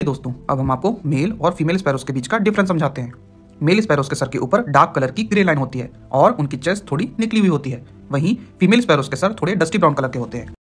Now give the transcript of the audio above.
दोस्तों, अब हम आपको मेल और फीमेल स्पैरोस के बीच का डिफरेंस समझाते हैं। मेल स्पैरोस के सर के ऊपर डार्क कलर की ग्रे लाइन होती है और उनकी चेस्ट थोड़ी निकली हुई होती है। वहीं फीमेल स्पैरोस के सर थोड़े डस्टी ब्राउन कलर के होते हैं।